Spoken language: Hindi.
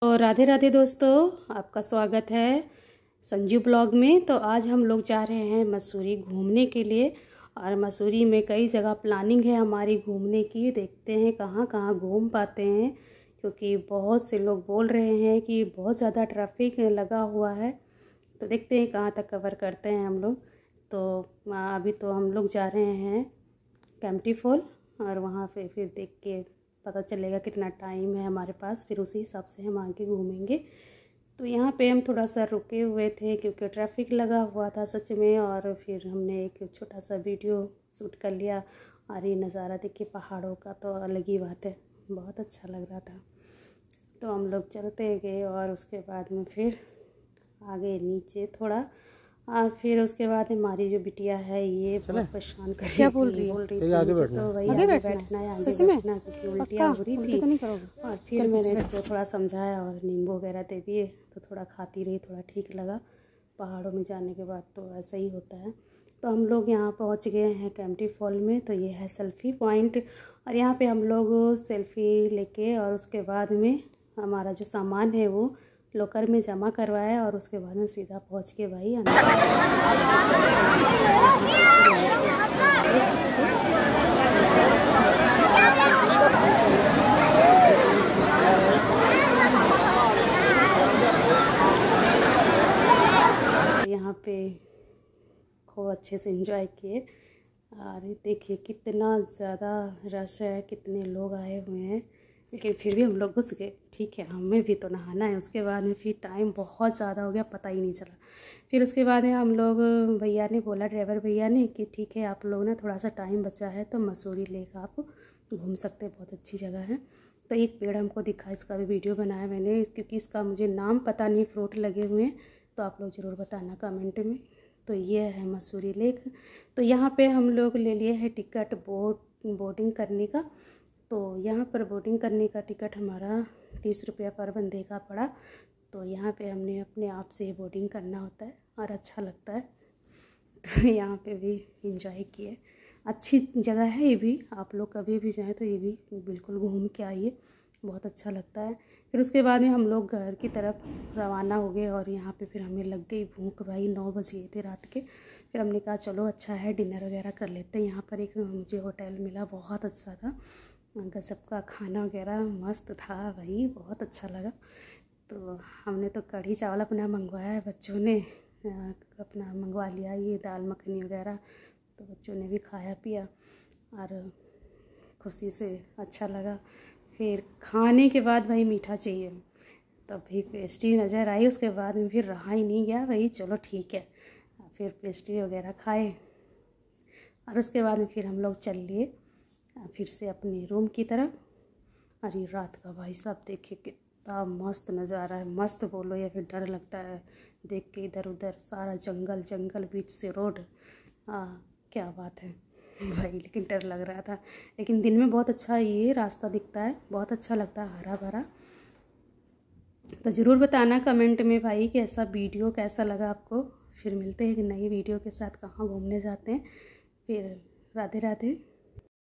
तो राधे राधे दोस्तों, आपका स्वागत है संजू ब्लॉग में। तो आज हम लोग जा रहे हैं मसूरी घूमने के लिए। और मसूरी में कई जगह प्लानिंग है हमारी घूमने की। देखते हैं कहाँ कहाँ घूम पाते हैं, क्योंकि बहुत से लोग बोल रहे हैं कि बहुत ज़्यादा ट्रैफिक लगा हुआ है। तो देखते हैं कहाँ तक कवर करते हैं हम लोग। तो अभी तो हम लोग जा रहे हैं कैंपटी फॉल, और वहाँ पे फिर देख के पता चलेगा कितना टाइम है हमारे पास, फिर उसी हिसाब से हम आगे घूमेंगे। तो यहाँ पे हम थोड़ा सा रुके हुए थे क्योंकि ट्रैफिक लगा हुआ था सच में। और फिर हमने एक छोटा सा वीडियो शूट कर लिया। और ये नज़ारा देखिए पहाड़ों का, तो अलग ही बात है, बहुत अच्छा लग रहा था। तो हम लोग चलते गए और उसके बाद में फिर आगे नीचे थोड़ा, और फिर उसके बाद हमारी जो बिटिया है ये बहुत परेशान कर रही, क्या बोल रही थी तो वही आगे बैठना है, आगे बैठना, क्योंकि उल्टियाँ हो रही थी। और फिर मैंने इसको थोड़ा समझाया और नींबू वगैरह दे दिए, तो थोड़ा खाती रही, थोड़ा ठीक लगा। पहाड़ों में जाने के बाद तो ऐसा ही होता है। तो हम लोग यहाँ पहुँच गए हैं कैंपटी फॉल में। तो ये है सेल्फ़ी पॉइंट, और यहाँ पे हम लोग सेल्फ़ी लेके और उसके बाद में हमारा जो सामान है वो लॉकर में जमा करवाया, और उसके बाद में सीधा पहुंच के भाई यहाँ पे खूब अच्छे से एंजॉय किए। और देखिए कितना ज़्यादा रश है, कितने लोग आए हुए हैं, लेकिन फिर भी हम लोग घुस गए। ठीक है, हमें भी तो नहाना है। उसके बाद में फिर टाइम बहुत ज़्यादा हो गया, पता ही नहीं चला। फिर उसके बाद में हम लोग, भैया ने बोला, ड्राइवर भैया ने, कि ठीक है आप लोग ना थोड़ा सा टाइम बचा है तो मसूरी लेक आप घूम सकते हैं, बहुत अच्छी जगह है। तो एक पेड़ हमको दिखा, इसका भी वीडियो बनाया मैंने, क्योंकि इसका मुझे नाम पता नहीं, फ्रूट लगे हुए हैं, तो आप लोग ज़रूर बताना कमेंट में। तो ये है मसूरी लेक। तो यहाँ पे हम लोग ले लिए है टिकट बोटिंग करने का। तो यहाँ पर बोटिंग करने का टिकट हमारा 30 रुपया पर बंदे का पड़ा। तो यहाँ पे हमने अपने आप से बोटिंग करना होता है और अच्छा लगता है। तो यहाँ पे भी एंजॉय किए, अच्छी जगह है ये भी। आप लोग कभी भी जाएँ तो ये भी बिल्कुल घूम के आइए, बहुत अच्छा लगता है। फिर उसके बाद में हम लोग घर की तरफ रवाना हो गए, और यहाँ पे फिर हमें लग गई भूख भाई, 9 बज गए थे रात के। फिर हमने कहा चलो अच्छा है डिनर वगैरह कर लेते हैं। यहाँ पर एक मुझे होटल मिला, बहुत अच्छा था, गजब का खाना वगैरह मस्त था भाई, बहुत अच्छा लगा। तो हमने तो कढ़ी चावल अपना मंगवाया है, बच्चों ने अपना मंगवा लिया ये दाल मखनी वगैरह। तो बच्चों ने भी खाया पिया और खुशी से अच्छा लगा। फिर खाने के बाद भाई मीठा चाहिए, तब भी पेस्ट्री नज़र आई। उसके बाद में फिर रहा ही नहीं गया भाई, चलो ठीक है, फिर पेस्ट्री वगैरह खाए। और उसके बाद में फिर हम लोग चल लिए फिर से अपने रूम की तरफ। और ये रात का भाई साहब देखिए कितना मस्त नज़ारा है, मस्त बोलो या फिर डर लगता है देख के। इधर उधर सारा जंगल जंगल, बीच से रोड, क्या बात है भाई, लेकिन डर लग रहा था। लेकिन दिन में बहुत अच्छा ये रास्ता दिखता है, बहुत अच्छा लगता है, हरा भरा। तो ज़रूर बताना कमेंट में भाई कि ऐसा वीडियो कैसा लगा आपको। फिर मिलते हैं एक नई वीडियो के साथ, कहाँ घूमने जाते हैं। फिर राधे राधे।